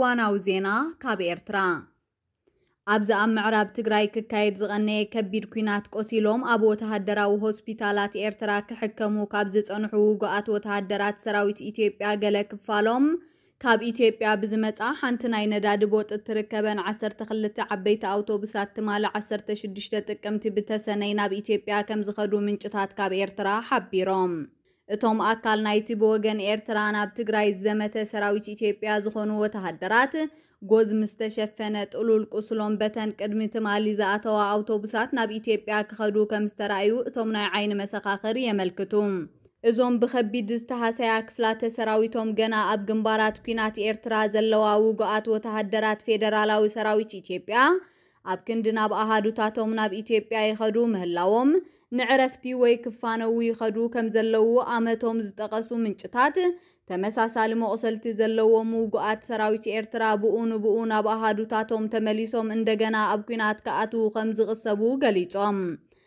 እዋናዊ ዜና ካብ ኤርትራ ኣብዚ ኣብ ምዕራብ ትግራይ ክካየድ ዝቐነየ ከቢድ ኩናት ቆሲሎም ኣብ ወተሃደራዊ ሆስፒታላት ኤርትራ ክሕከሙ ካብ ዝጸንሑ ውግኣት ወተሃደራት ሰራዊት ኢትዮጵያ ገለ ክፋሎም ካብ ኢትዮጵያ ብዝመጻ ሓንቲ ናይ ነዳዲ ቦጥ ትርከበን 12 ዓበይቲ ኣውቶቡሳት ትማል 16 ጥቅምቲ ብተሰነይ ናብ ኢትዮጵያ ከም ዝኸዱ ምንጭታት ካብ ኤርትራ ሓቢሮም እቶም ኣካል ናይቲ ብወገን ኤርትራ ናብ ትግራይ ዘመተ ሰራዊት ኢትዮጵያ ዝኾኑ ወተሃደራት ጎዝ ምስተሸፈነ ጥሉል ቁስሎም በተን ቅድሚ ትማሊ ዝኣተዋ ኣውቶቡሳት ናብ ኢትዮጵያ ክኸዱ ከም ዝተራእዩ እቶም ናይ ዓይኒ መሰኻኽር የመልክቱ እዞም ብኸቢድ ዝተሃሰያ ክፍላተ ሰራዊቶም ገና ኣብ ግንባራት ኩናት ኤርትራ ዘለዋ ውግኣት ወተሃደራት ፌደራላዊ ሰራዊት ኢትዮጵያ ኣብ ክንዲ ናብ ኣሃዱታቶም ናብ ኢትዮጵያ ይኸዱ ምህላዎም ንዕረፍቲ ወይ ክፋነው ይኸዱ ከም ዘለዉ ኣመቶም ዝጠቐሱ ምንጭታት ተመሳሳሊ መቕሰልቲ ዘለዎም ውግኣት ሰራዊት ኤርትራ ብኡ ናብ ኣሃዱታቶም ተመሊሶም እንደገና ኣብ ኩናት ከኣትዉ ከም ዝቕሰቡ ገሊጾም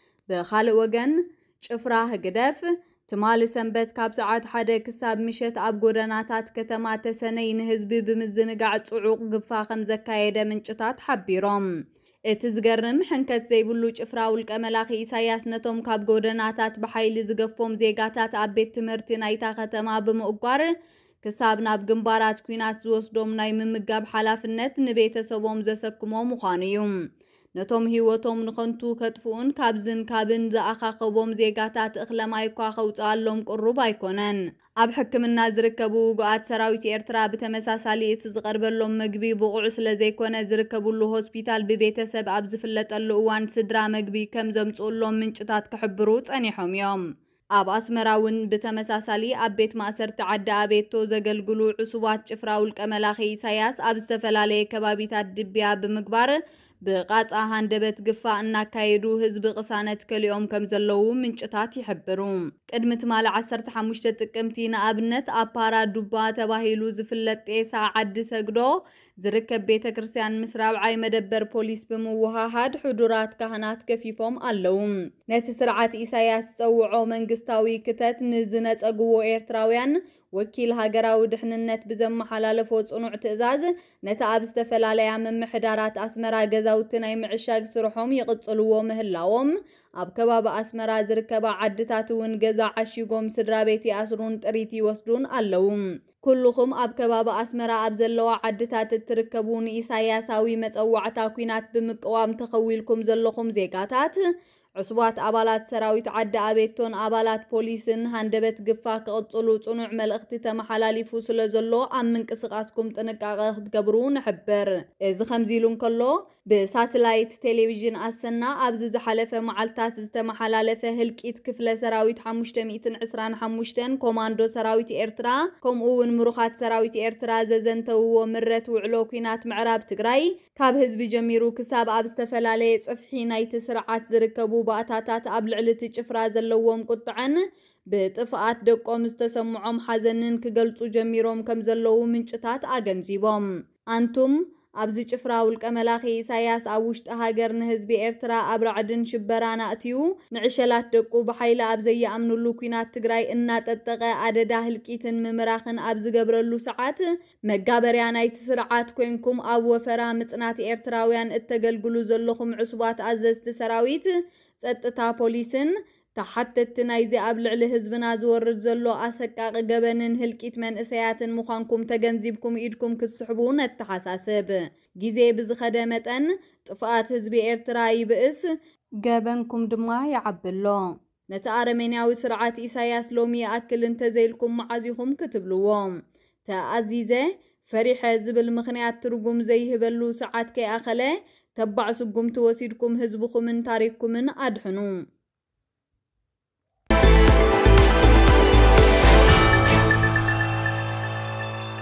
ብኻልእ ወገን ጭፍራ ህግደፍ ትማሊ ሰንበት ካብ ሰዓት 1 ክሳብ ምሸት ኣብ ጎደናታት ከተማ ተሰነይ ንህዝቢ ብምዝንጋዕ ጽዑቕ ግፋ ከም ዘካየደ ምንጭታት ሓቢሮም እቲ ዝገርም ሕንከት ዘይብሉ ጭፍራ ውልቀ መላኺ ኢሳያስ ነቶም ካብ ጎደናታት ብሓይሊ ዝገፎም ዜጋታት ኣብ ቤት ትምህርቲ ናይታ ከተማ ብምእጓር ክሳብ ናብ ግንባራት ኩናት ዝወስዶም ናይ ምምጋብ ሓላፍነት ንቤተሰቦም ዘሰክሞም ምዃኑ እዩ ነቶም ህይወቶም ንኸንቱ ከጥፍኡን ካብን ዝኣኻኸቦም ዜጋታት እኽለማይ እኳ ከውፅኣሎም ቁሩብ ኣይኮነን ኣብ ሕክምና ዝርከቡ ውግኣት ሰራዊት ኤርትራ ብተመሳሳሊ እቲ ዝቐርበሎም ምግቢ ብቑዕ ስለ ዘይኮነ ዝርከቡሉ ሆስፒታል ብቤተሰብ ኣብ ዝፍለጠሉ እዋን ስድራ ምግቢ ከም ዘምጽኡሎም ምንጭታት ክሕብሩ ጸኒሖም እዮም ኣብ ኣስመራ እውን ብተመሳሳሊ ኣብ ቤት ማእሰርቲ ዓዲ ኣቤቶ ዘገልግሉ ዕሱባት ጭፍራ ውልቀ መላኺ ኢሳያስ ኣብ ዝተፈላለየ ከባቢታት ድብያ ብምግባር ብቃጻ ሃንደበት ግፋ እናካየዱ ህዝቢ ቅሳነት ከሊኦም ከም ዘለዉ ምንጭታት ይሕብሩ ቅድሚ ትማል 15 ጥቅምቲ ንኣብነት ኣፓራ ዱባ ተባሂሉ ዝፍለጥ ጤሳ ዓዲ ሰግዶ ዝርከብ ቤተ ክርስቲያን ምስ ራብዓይ መደበር ፖሊስ ብምውሃሃድ ሕዱራት ካህናት ገፊፎም ኣለዉ ነቲ ስርዓት ኢሳያስ ፀውዖ መንግስታዊ ክተት ንዝነፀግዎ ኤርትራውያን ወኪል ሃገራዊ ድሕንነት ብዘመሓላለፎ ጽኑዕ ትእዛዝ ነቲ ኣብ ዝተፈላለያ መምሕዳራት ኣስመራ ገዛውቲ ናይ ምዕሻግ ስርሖም ይቕጽልዎ ምህላዎም ኣብ ከባቢ ኣስመራ ዝርከባ ዓድታት እውን ገዛ ዓሺጎም ስድራ ቤት ይኣስሩን ጥሪት ይወስዱን ኣለዉ ኩልኹም ኣብ ከባቢ ኣስመራ ኣብ ዘለዋ ዓድታት እትርከቡ ንኢሳያሳዊ መፀዋዕታ ኩናት ብምቅዋም ተኸዊልኩም ዘለኹም ዜጋታት ዕስባት ኣባላት ሰራዊት ዓዲ ኣቤቶን ኣባላት ፖሊስን ሃንደበት ግፋ ክቕጽሉ ጽኑዕ መልእኽቲ ተመሓላሊፉ ስለ ዘሎ ኣብ ምንቅስቓስኩም ጥንቃቐ ክትገብሩ ንሕብር እዚ ከምዚ ኢሉ እንከሎ ብሳተላይት ቴሌቪዥን ኣሰና ኣብዚ ዝሓለፈ መዓልታት ዝተመሓላለፈ ህልቂት ክፍለ ሰራዊት 525 ኮማንዶ ሰራዊት ኤርትራ ከምኡውን ምሩኻት ሰራዊት ኤርትራ ዘዘንተውዎ ምረት ውዕሎ ኩናት ምዕራብ ትግራይ ካብ ህዝቢ ጀሚሩ ክሳብ ኣብ ዝተፈላለየ ጽፍሒ ናይቲ ስርዓት ዝርከቡ ባእታታት ኣብ ልዕሊ እቲ ጭፍራ ዘለዎም ቁጥዐን ብጥፍኣት ደቆም ዝተሰምዖም ሓዘንን ክገልጹ ጀሚሮም ከም ዘለዉ ምንጭታት ኣገንዚቦም አንቱም ኣብዚ ጭፍራ ውልቀ መላኺ ኢሳያስ ኣብ ውሽጢ ሃገር ንህዝቢ ኤርትራ ኣብ ራዕድን ሽበራና እትዩ ንዕሸላት ደቁ ብሓይሊ ኣብ ዘየኣምኑሉ ኩናት ትግራይ እናጠጠቀ ኣደዳ ህልቂትን ምምራኽን ኣብ ዝገብረሉ ሰዓት መጋበርያ ናይቲ ስርዓት ኮይንኩም ኣብ ወፈራ ምጽናት ኤርትራውያን እተገልግሉ ዘለኹም ዕሱባት ኣዘዝቲ ሰራዊት ጸጥታ ፖሊስን ተሓተት ናይዚ ኣብ ልዕሊ ህዝብና ዝወርድ ዘሎ ኣሰቃቂ ገበንን ህልቂት መንእሰያትን ምዃንኩም ተገንዚብኩም ኢድኩም ክትስሕቡ ነተሓሳስብ ግዜ ብዝኸደ መጠን ጥፍኣት ህዝቢ ኤርትራ ይብእስ ገበንኩም ድማ ይዓብሎ ነቲ ኣረሜንያዊ ስርዓት ኢሳያስ ሎሚ ኣክል እንተዘይልኩም መዓዚኹም ክትብልዎ ተኣዚዘ ፈሪሐ ዝብል ምኽንያት ትርጉም ዘይህበሉ ሰዓት ከይኣኸለ ተባዕ ስጉምቲ ወሲድኩም ህዝብኹምን ታሪክኩምን ኣድሕኑ